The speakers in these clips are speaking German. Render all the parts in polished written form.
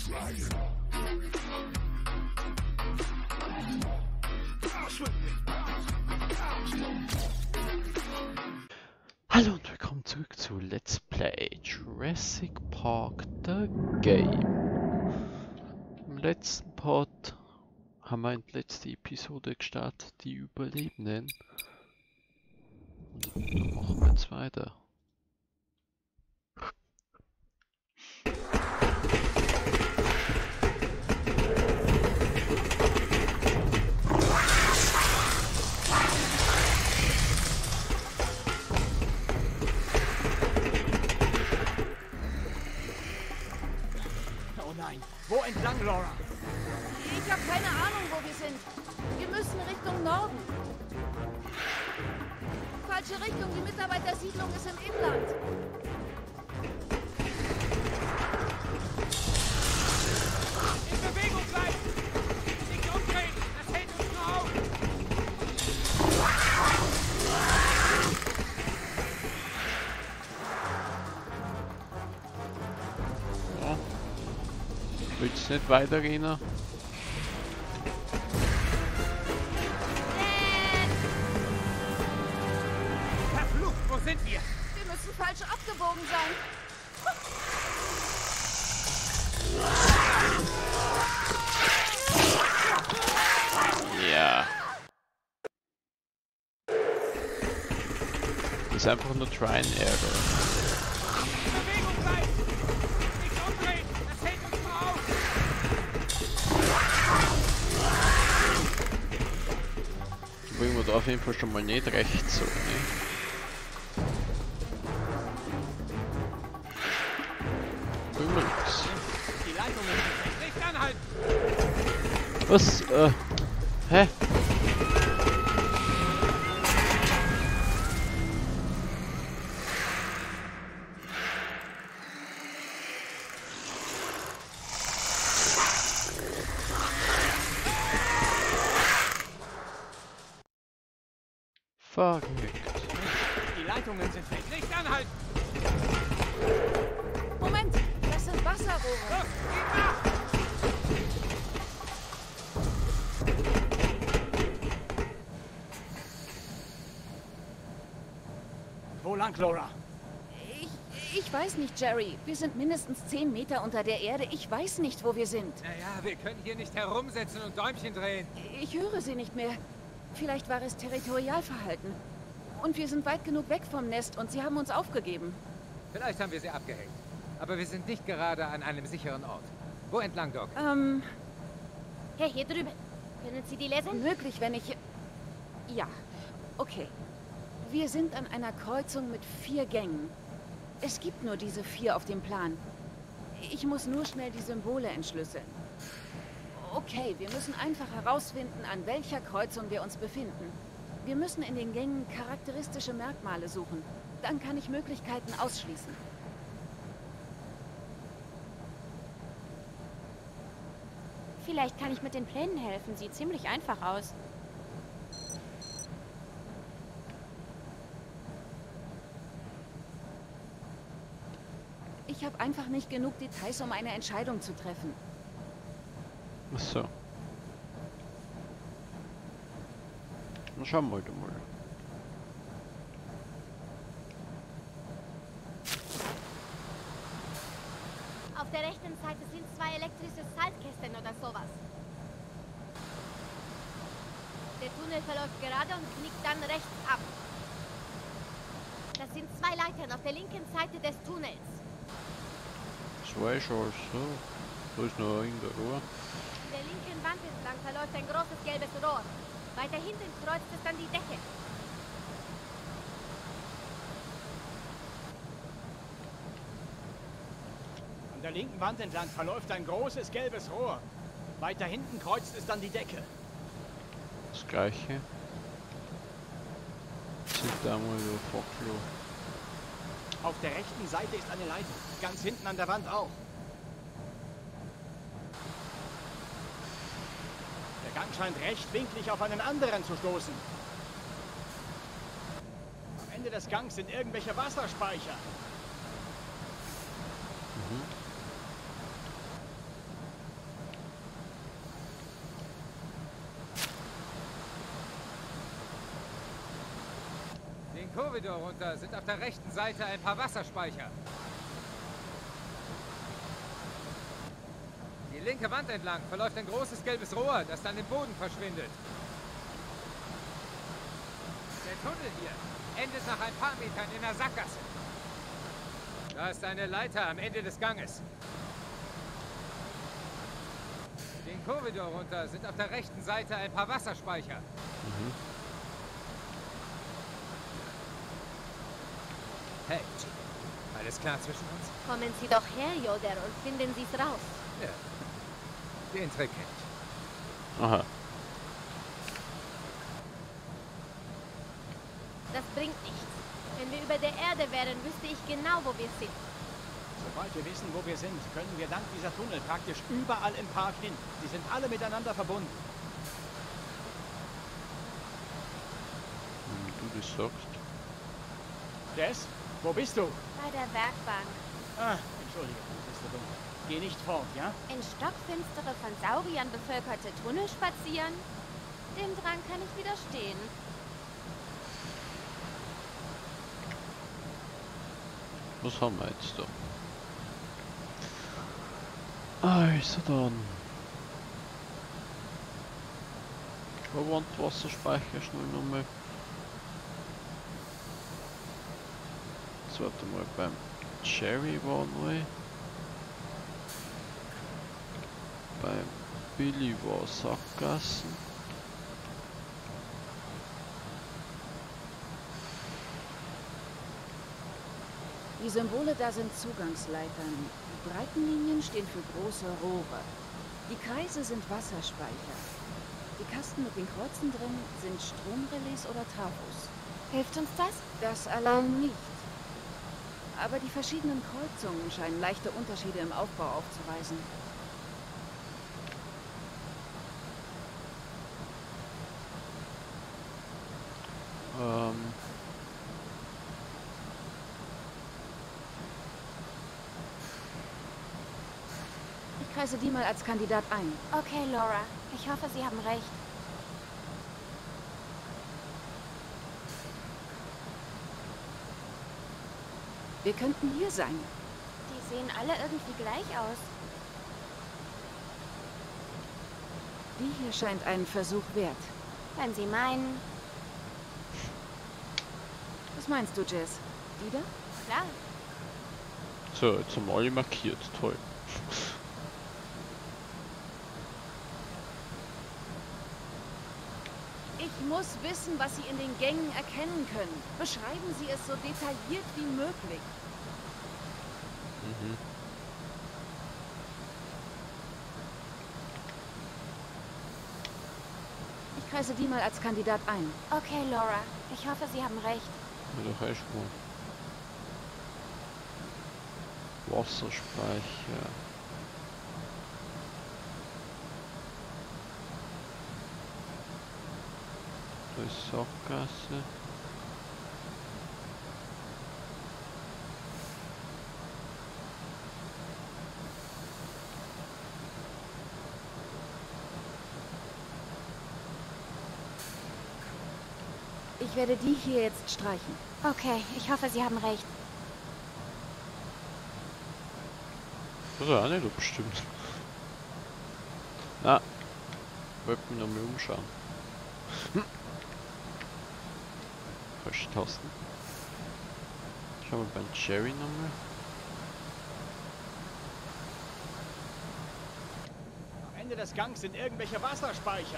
Hallo und willkommen zurück zu Let's Play Jurassic Park The Game. Im letzten Part haben wir in die letzte Episode gestartet, die Überlebenden. Und dann machen wir jetzt weiter. Oh nein, wo entlang, Laura? Ich habe keine Ahnung, wo wir sind. Wir müssen Richtung Norden. Falsche Richtung, die Mitarbeitersiedlung ist im Inland. In Bewegung bleiben! Nicht umdrehen! Das hält uns nur auf! Ja. Willst du nicht weitergehen? Verflucht, wo sind wir? Wir müssen falsch abgebogen sein. Ja. Das ist einfach nur Try and Error. In Bewegung bleiben! Nicht umdrehen! Das hält uns nur auf! Bringen wir da auf jeden Fall schon mal nicht rechts so, ne? Bringen wir links. Die Leitungen sind nicht anhalten! Was? Hä? Verrückt. Die Leitungen sind weg! Nicht anhalten! Moment, das sind Wasserrohre. Los, geht nach! Wo lang, Laura? Ich weiß nicht, Jerry. Wir sind mindestens 10 Meter unter der Erde. Ich weiß nicht, wo wir sind. Naja, wir können hier nicht herumsitzen und Däumchen drehen. Ich höre sie nicht mehr. Vielleicht war es Territorialverhalten. Und wir sind weit genug weg vom Nest und sie haben uns aufgegeben. Vielleicht haben wir sie abgehängt. Aber wir sind nicht gerade an einem sicheren Ort. Wo entlang, Doc? Hey, hier drüben. Können Sie die lesen? Möglich, wenn ich... Ja, okay. Wir sind an einer Kreuzung mit 4 Gängen. Es gibt nur diese 4 auf dem Plan. Ich muss nur schnell die Symbole entschlüsseln. Okay, wir müssen einfach herausfinden, an welcher Kreuzung wir uns befinden. Wir müssen in den Gängen charakteristische Merkmale suchen. Dann kann ich Möglichkeiten ausschließen. Vielleicht kann ich mit den Plänen helfen. Sieht ziemlich einfach aus. Ich habe einfach nicht genug Details, um eine Entscheidung zu treffen. Ach so. Na schauen wir mal. Auf der rechten Seite sind 2 elektrische Salzkästen oder sowas. Der Tunnel verläuft gerade und knickt dann rechts ab. Das sind 2 Leitern auf der linken Seite des Tunnels. 2 schon so. Da ist noch irgendein Rohr. In der linken Wand entlang verläuft ein großes gelbes Rohr. Weiter hinten kreuzt es dann die Decke. An der linken Wand entlang verläuft ein großes gelbes Rohr. Weiter hinten kreuzt es dann die Decke. Das gleiche. Sind da mal so Focklo. Auf der rechten Seite ist eine Leitung. Ganz hinten an der Wand auch. Der Gang scheint rechtwinklig auf einen anderen zu stoßen. Am Ende des Gangs sind irgendwelche Wasserspeicher. Korridor runter sind auf der rechten Seite ein paar Wasserspeicher. Die linke Wand entlang verläuft ein großes gelbes Rohr, das dann im Boden verschwindet. Der Tunnel hier endet nach ein paar Metern in der Sackgasse. Da ist eine Leiter am Ende des Ganges. Den Korridor runter sind auf der rechten Seite ein paar Wasserspeicher. Hey, alles klar zwischen uns? Kommen Sie doch her, Yoder, und finden Sie's raus. Ja, den Trick kenn ich. Aha. Das bringt nichts. Wenn wir über der Erde wären, wüsste ich genau, wo wir sind. Sobald wir wissen, wo wir sind, können wir dank dieser Tunnel praktisch überall im Park hin. Sie sind alle miteinander verbunden. Wie du das sagst. Jess, wo bist du? Bei der Werkbank. Ah, entschuldige, es ist so dunkel. Geh nicht fort, ja? In stockfinstere, von Sauriern bevölkerte Tunnel spazieren? Dem Drang kann ich widerstehen. Was haben wir jetzt da? Also dann. Wasserspeicher schnell nochmal. Zweite Mal beim Cherry war neu. Beim Billy war Sackgassen. Die Symbole da sind Zugangsleitern. Die breiten Linien stehen für große Rohre. Die Kreise sind Wasserspeicher. Die Kasten mit den Kreuzen drin sind Stromrelais oder Trafos. Hilft uns das? Das allein nicht. Aber die verschiedenen Kreuzungen scheinen leichte Unterschiede im Aufbau aufzuweisen. Ich kreise die mal als Kandidat ein. Okay, Laura. Ich hoffe, Sie haben recht. Wir könnten hier sein. Die sehen alle irgendwie gleich aus. Die hier scheint einen Versuch wert. Wenn Sie meinen. Was meinst du, Jess? Die da? Klar. So, jetzt haben wir alle markiert. Toll. Ich muss wissen, was Sie in den Gängen erkennen können. Beschreiben Sie es so detailliert wie möglich. Mhm. Ich kreise die mal als Kandidat ein. Okay, Laura. Ich hoffe, Sie haben recht. Ja, doch echt mal. Wasserspeicher. Da ist Sackgasse. Ich werde die hier jetzt streichen. Okay, ich hoffe, Sie haben recht. Das ist auch nicht abgestimmt. Na, wollte mich noch mal umschauen. Falsche Tasten. Schauen wir beim Cherry nochmal. Am Ende des Gangs sind irgendwelche Wasserspeicher.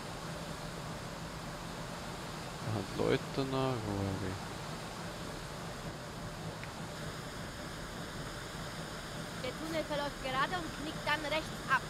Da hat Leute nach, Rory. Der Tunnel verläuft gerade und knickt dann rechts ab.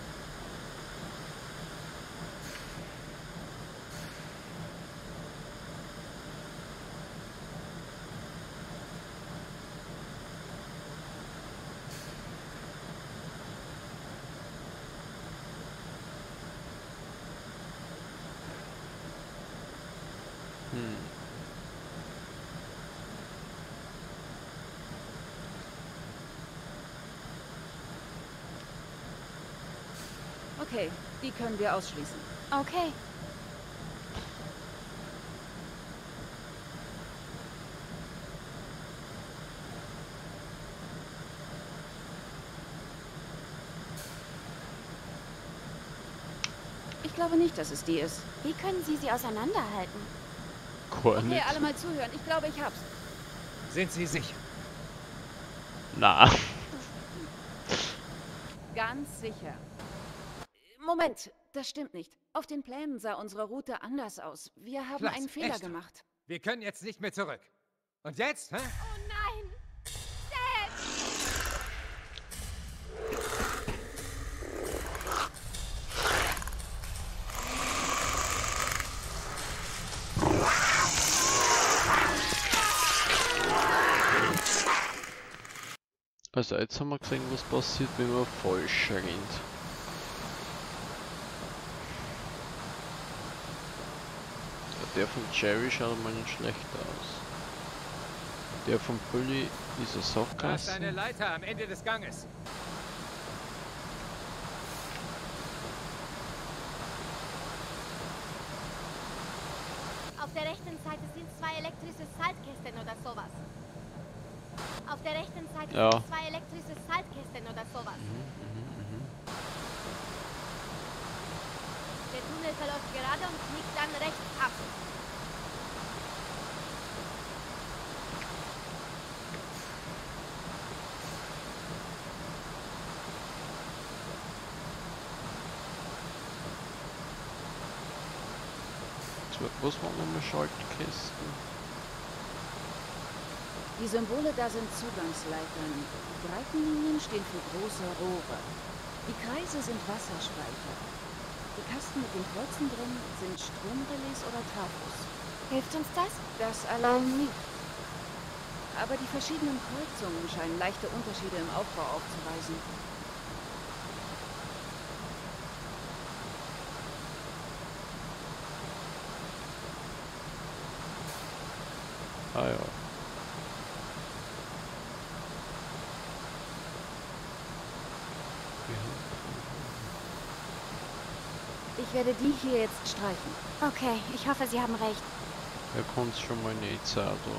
Okay, die können wir ausschließen. Okay. glaube nicht, dass es die ist. Wie können Sie sie auseinanderhalten? Gar Okay, nicht. alle mal zuhören. Ich glaube, ich hab's. Sind Sie sicher? Na. Ganz sicher. Moment, das stimmt nicht. Auf den Plänen sah unsere Route anders aus. Wir haben Klasse, einen Fehler echt? gemacht. Wir können jetzt nicht mehr zurück. Und jetzt, hä? Oh nein! Dad! Also jetzt haben wir gesehen, was passiert, wenn man falsch rennt. Der von Jerry schaut mal nicht schlecht aus. Der von Bully ist eine Da ist Sackgasse. eine Leiter am Ende des Ganges. Auf der rechten Seite sind 2 elektrische Saltkästen oder sowas. Auf der rechten Seite Ja. sind 2 elektrische Saltkästen oder sowas. Der Tunnel verläuft gerade und knickt dann rechts ab. Was waren nochmal Schaltkästen? Die Symbole da sind Zugangsleitern. Die breiten Linien stehen für große Rohre. Die Kreise sind Wasserspeicher. Die Kasten mit den Kreuzen drin sind Stromrelais oder Trafos. Hilft uns das? Das allein nicht. Aber die verschiedenen Kreuzungen scheinen leichte Unterschiede im Aufbau aufzuweisen. Ah ja. Ich werde die hier jetzt streichen. Okay, ich hoffe, Sie haben recht. Er kommt schon mal nicht sein, da.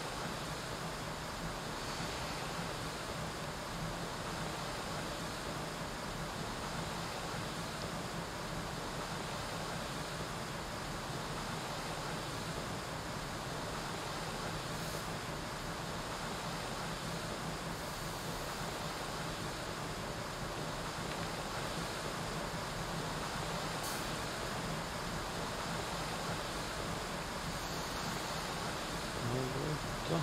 Leute.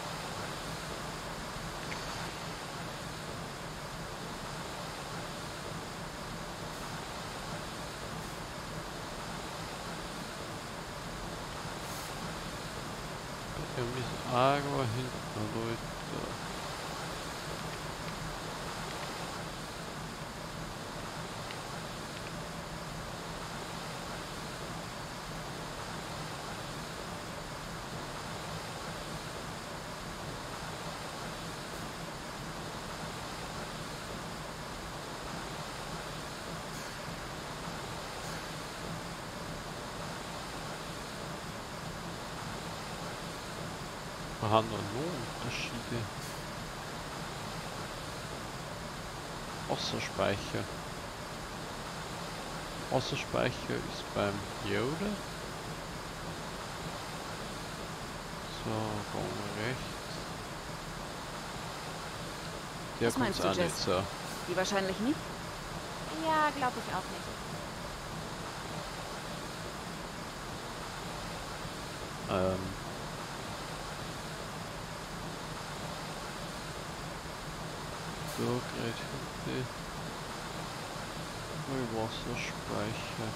Irgendwie ist Agua hinten, Leute. Wir haben noch Unterschiede. Wasserspeicher. Wasserspeicher ist beim Yoda. So, gehen wir rechts. Der Was kommt meinst du, auch nicht Jess? so. Die wahrscheinlich nicht. Ja, glaube ich auch nicht. So, gerade hinten. Mal Wasserspeicher.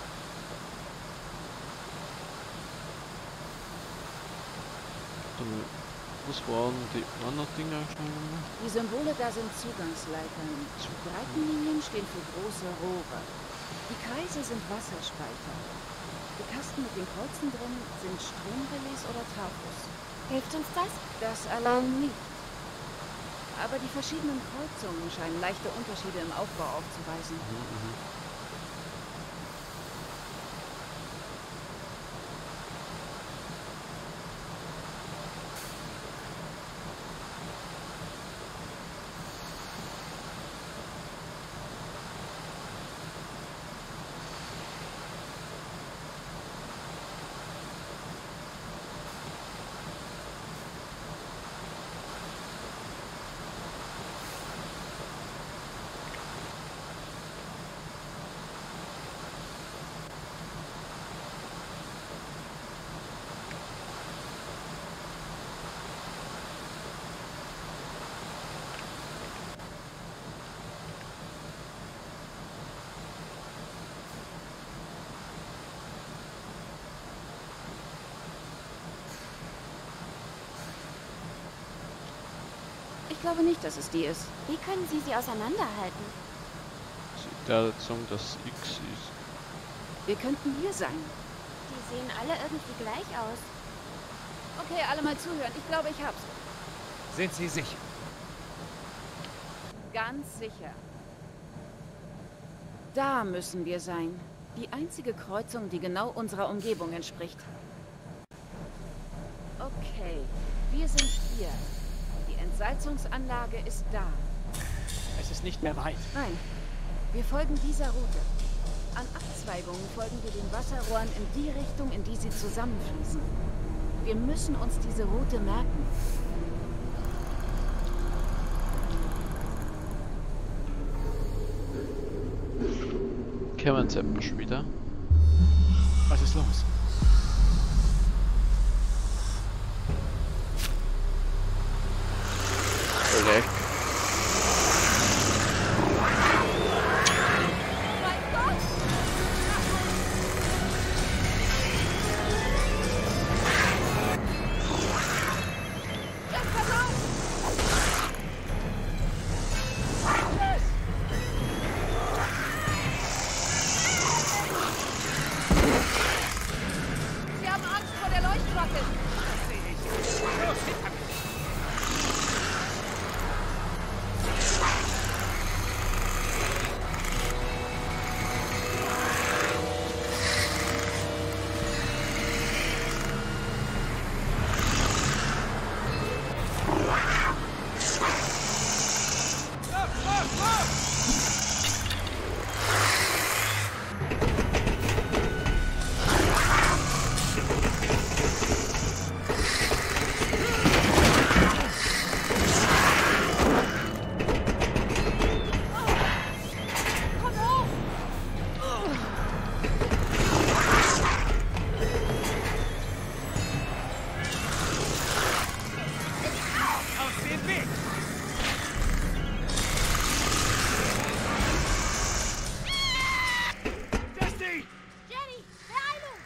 Dann, was waren die anderen Dinger schon mal? Die Symbole da sind Zugangsleitern. Die breiten Linien stehen für große Rohre. Die Kreise sind Wasserspeicher. Die Kasten mit den Kreuzen drin sind Stromrelais oder Trafos. Hilft uns das? Das allein nicht. Aber die verschiedenen Kreuzungen scheinen leichte Unterschiede im Aufbau aufzuweisen. glaube nicht, dass es die ist. Wie können Sie sie auseinanderhalten? Der hat gesagt, dass X ist. Wir könnten wir sein. Die sehen alle irgendwie gleich aus. Okay, alle mal zuhören. Ich glaube, ich hab's. Sind Sie sicher? Ganz sicher. Da müssen wir sein. Die einzige Kreuzung, die genau unserer Umgebung entspricht. Okay, wir sind hier. Die Entsalzungsanlage ist da. Es ist nicht mehr weit. Nein, wir folgen dieser Route. An Abzweigungen folgen wir den Wasserrohren in die Richtung, in die sie zusammenfließen. Wir müssen uns diese Route merken. Kommen Sie etwa schon wieder? Was ist los? Leck. Sie haben Angst vor der Leuchtfackel. Los, hinter mich! Aus dem Weg! Jesse! Jerry, Beeilung!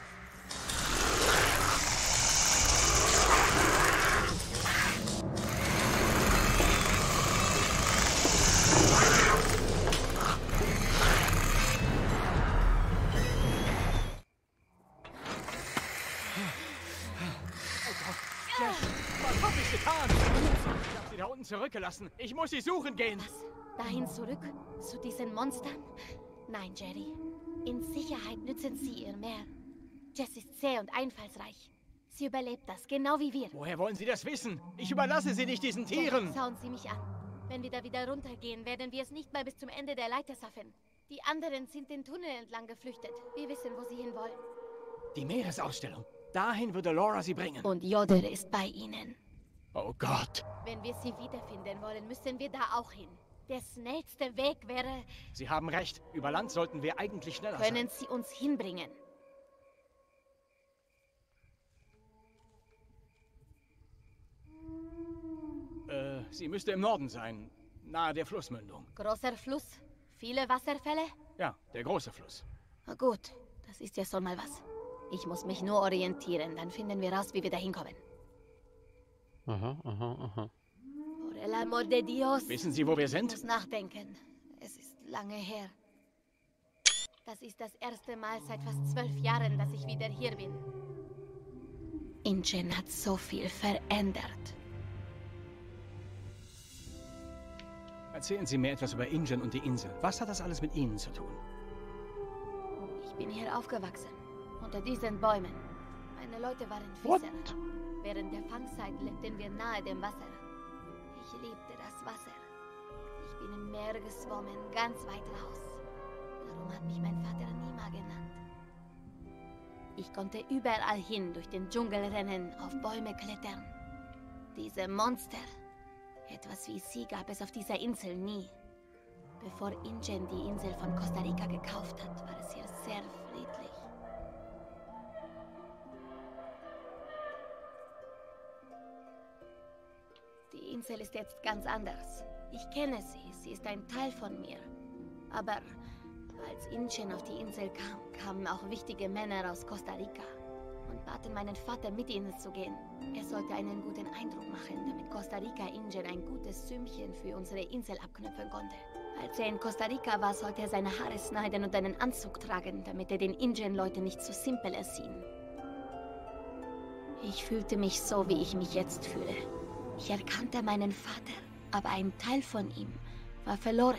Was hab ich getan? Ich hab sie da unten zurückgelassen. Ich muss sie suchen gehen. Dahin zurück? Zu diesen Monstern? Nein, Jerry. In Sicherheit nützen sie ihr mehr. Jess ist zäh und einfallsreich. Sie überlebt das, genau wie wir. Woher wollen Sie das wissen? Ich überlasse sie nicht diesen Tieren. Schauen Sie mich an. Wenn wir da wieder runtergehen, werden wir es nicht mal bis zum Ende der Leiter schaffen. Die anderen sind den Tunnel entlang geflüchtet. Wir wissen, wo sie hinwollen. Die Meeresausstellung. Dahin würde Laura sie bringen. Und Yoder ist bei ihnen. Oh Gott. Wenn wir sie wiederfinden wollen, müssen wir da auch hin. Der schnellste Weg wäre... Sie haben recht. Über Land sollten wir eigentlich schneller sein. Können Sie uns hinbringen? Sie müsste im Norden sein. Nahe der Flussmündung. Großer Fluss? Viele Wasserfälle? Ja, der große Fluss. Na gut, das ist ja schon mal was. Ich muss mich nur orientieren, dann finden wir raus, wie wir da hinkommen. Aha, aha, aha. Por el amor de Dios. Wissen Sie, wo wir Ich sind? muss nachdenken. Es ist lange her. Das ist das erste Mal seit fast 12 Jahren, dass ich wieder hier bin. Ingen hat so viel verändert. Erzählen Sie mir etwas über Ingen und die Insel. Was hat das alles mit Ihnen zu tun? Ich bin hier aufgewachsen. Unter diesen Bäumen. Meine Leute waren What? Fischer. Während der Fangzeit lebten wir nahe dem Wasser. Ich liebte das Wasser. Ich bin im Meer geschwommen, ganz weit raus. Darum hat mich mein Vater Nima genannt. Ich konnte überall hin, durch den Dschungel rennen, auf Bäume klettern. Diese Monster. Etwas wie sie gab es auf dieser Insel nie. Bevor Ingen die Insel von Costa Rica gekauft hat, war es hier sehr friedlich. Die Insel ist jetzt ganz anders. Ich kenne sie, sie ist ein Teil von mir. Aber als Ingen auf die Insel kam, kamen auch wichtige Männer aus Costa Rica. und baten meinen Vater, mit ihnen zu gehen. Er sollte einen guten Eindruck machen, damit Costa Rica Ingen ein gutes Sümmchen für unsere Insel abknüpfen konnte. Als er in Costa Rica war, sollte er seine Haare schneiden und einen Anzug tragen, damit er den Ingen-Leuten nicht zu simpel erschien. Ich fühlte mich so, wie ich mich jetzt fühle. Ich erkannte meinen Vater, aber ein Teil von ihm war verloren.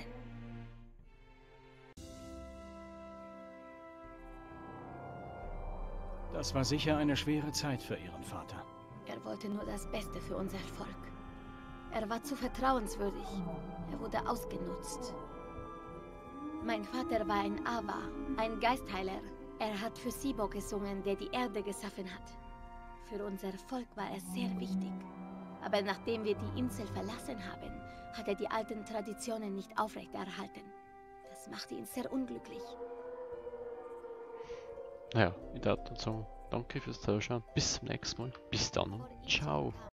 Das war sicher eine schwere Zeit für Ihren Vater. Er wollte nur das Beste für unser Volk. Er war zu vertrauenswürdig. Er wurde ausgenutzt. Mein Vater war ein Awa, ein Geistheiler. Er hat für Sibo gesungen, der die Erde geschaffen hat. Für unser Volk war er sehr wichtig. Aber nachdem wir die Insel verlassen haben, hat er die alten Traditionen nicht aufrechterhalten. Das machte ihn sehr unglücklich. Ja, ich darf dann sagen, danke fürs Zuschauen. Bis zum nächsten Mal. Bis dann. Ciao.